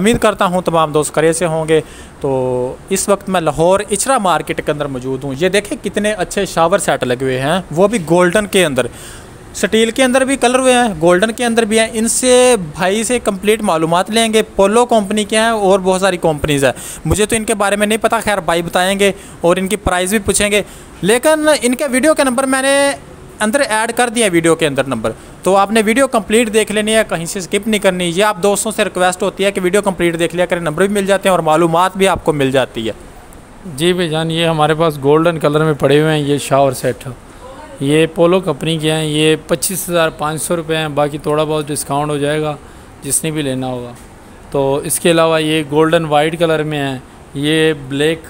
उम्मीद करता हूँ तमाम दोस्त खैरियत से होंगे। तो इस वक्त मैं लाहौर इचरा मार्केट के अंदर मौजूद हूँ। ये देखें कितने अच्छे शावर सेट लगे हुए हैं, वो भी गोल्डन के अंदर। स्टील के अंदर भी कलर हुए हैं, गोल्डन के अंदर भी हैं। इनसे भाई से कंप्लीट मालूमात लेंगे, पोलो कंपनी के हैं और बहुत सारी कंपनीज़ है। मुझे तो इनके बारे में नहीं पता, खैर भाई बताएंगे और इनकी प्राइस भी पूछेंगे। लेकिन इनके वीडियो का नंबर मैंने अंदर ऐड कर दिया वीडियो के अंदर नंबर, तो आपने वीडियो कंप्लीट देख लेनी है, कहीं से स्किप नहीं करनी। ये आप दोस्तों से रिक्वेस्ट होती है कि वीडियो कंप्लीट देख लिया करें, नंबर भी मिल जाते हैं और मालूमात भी आपको मिल जाती है। जी भाईजान, ये हमारे पास गोल्डन कलर में पड़े हुए हैं ये शावर सेट, ये पोलो कंपनी के हैं। ये 25,500 रुपये हैं, बाकी थोड़ा बहुत डिस्काउंट हो जाएगा जिसने भी लेना होगा। तो इसके अलावा ये गोल्डन वाइट कलर में है, ये ब्लैक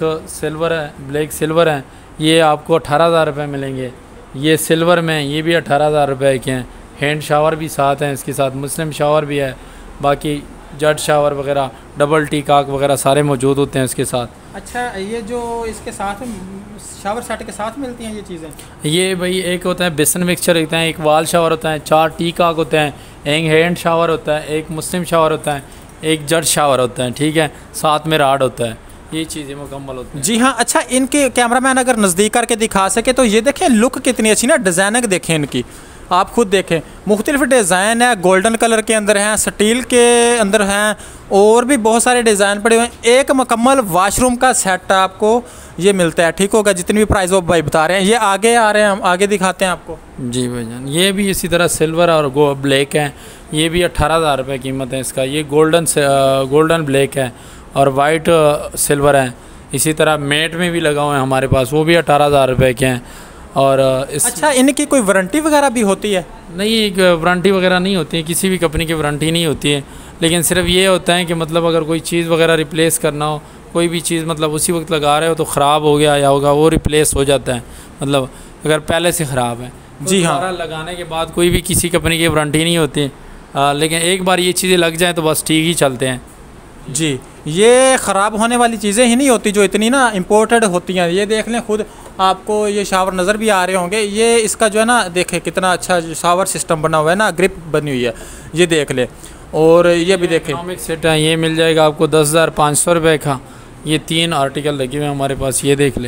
सिल्वर है, ये आपको 18,000 रुपये मिलेंगे। ये सिल्वर में ये भी 18,000 रुपये के हैं। हैंड शावर भी साथ हैं, इसके साथ मुस्लिम शावर भी है, बाकी जट शावर वगैरह, डबल टी काक वगैरह सारे मौजूद होते हैं इसके साथ। अच्छा, ये जो इसके साथ शावर सेट के साथ मिलती हैं ये चीज़ें? ये भाई एक होता है बेसन मिक्सचर होता है, एक वाल शावर होता है, 4 टी काक होते हैं, एक हैंड शावर होता है, एक मुस्लिम शावर होता है, एक जट शावर होता है, ठीक है, साथ में राड होता है। ये चीज़ें मुकम्मल होती हैं। जी हाँ। अच्छा, इनके कैमरामैन अगर नज़दीक करके दिखा सके तो ये देखें लुक कितनी अच्छी ना, डिज़ाइनिंग देखें इनकी, आप खुद देखें। मुख्तलिफ डिज़ाइन है, गोल्डन कलर के अंदर हैं, स्टील के अंदर हैं और भी बहुत सारे डिज़ाइन पड़े हुए हैं। एक मुकम्मल वाशरूम का सेट आपको ये मिलता है, ठीक होगा, जितनी भी प्राइस वो भाई बता रहे हैं। ये आगे आ रहे हैं, हम आगे दिखाते हैं आपको। जी भाईजान, ये भी इसी तरह सिल्वर और ब्लैक है, ये भी 18,000 रुपये कीमत है इसका। ये गोल्डन ब्लैक है और वाइट सिल्वर है। इसी तरह मेट में भी लगा हुआ है हमारे पास, वो भी 18,000 रुपये के हैं। और अच्छा, इनकी कोई वारंटी वगैरह भी होती है? नहीं, वारंटी वगैरह नहीं होती है, किसी भी कंपनी की वारंटी नहीं होती है। लेकिन सिर्फ ये होता है कि मतलब अगर कोई चीज़ वगैरह रिप्लेस करना हो, कोई भी चीज़ मतलब उसी वक्त लगा रहे हो तो ख़राब हो गया या होगा, वो रिप्लेस हो जाता है, मतलब अगर पहले से ख़राब है। जी हाँ, लगाने के बाद कोई भी किसी कंपनी की वारंटी नहीं होती, लेकिन एक बार ये चीज़ें लग जाएँ तो बस ठीक ही चलते हैं। जी, ये ख़राब होने वाली चीज़ें ही नहीं होती जो इतनी ना इम्पोर्टेड होती हैं। ये देख लें खुद, आपको ये शावर नज़र भी आ रहे होंगे। ये इसका जो है ना, देखें कितना अच्छा शावर सिस्टम बना हुआ है ना, ग्रिप बनी हुई है, ये देख लें। और ये भी देखें इकोनॉमिक सेट है, ये मिल जाएगा आपको 10,500 रुपये का। ये 3 आर्टिकल लगे हुए हैं हमारे पास, ये देख लें,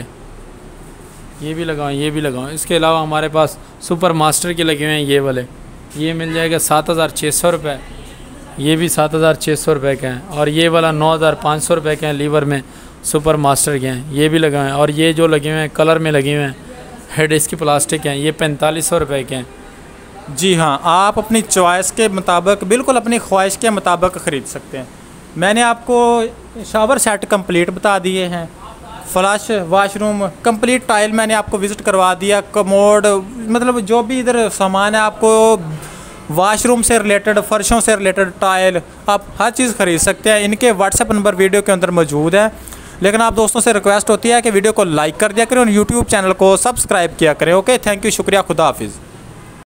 ये भी लगाओ, ये भी लगाओ। इसके अलावा हमारे पास सुपर मास्टर के लगे हुए हैं ये वाले, ये मिल जाएगा 7,600 रुपये, ये भी 7,600 रुपये के हैं। और ये वाला 9,500 रुपये के हैं, लीवर में सुपर मास्टर के हैं, ये भी लगे हुए हैं। और ये जो लगे हुए हैं कलर में लगे हुए हैं, हेड इसकी प्लास्टिक हैं, ये 4500 रुपये के हैं। जी हाँ, आप अपनी चॉइस के मुताबिक, बिल्कुल अपनी ख्वाहिश के मुताबिक ख़रीद सकते हैं। मैंने आपको शावर सेट कंप्लीट बता दिए हैं, फ्लश, वाशरूम, कंप्लीट टाइल मैंने आपको विज़िट करवा दिया, कमोड, मतलब जो भी इधर सामान है आपको वाशरूम से रिलेटेड, फ़र्शों से रिलेटेड, टाइल, आप हर चीज़ ख़रीद सकते हैं। इनके व्हाट्सएप नंबर वीडियो के अंदर मौजूद है। लेकिन आप दोस्तों से रिक्वेस्ट होती है कि वीडियो को लाइक कर दिया करें और यूट्यूब चैनल को सब्सक्राइब किया करें। ओके, थैंक यू, शुक्रिया, खुदा हाफिज़।